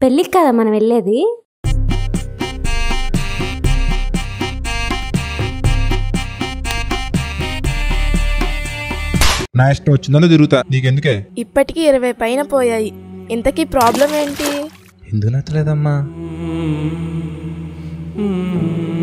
పెళ్ళికి కదా మనం వెళ్ళేది. నా ఇష్టం వచ్చిందో తిరుగుతా, నీకెందుకే? ఇప్పటికీ 20 పైన పోయాయి. ఇంతకీ ప్రాబ్లం ఏంటి? ఎందుకు నచ్చలేదమ్మా?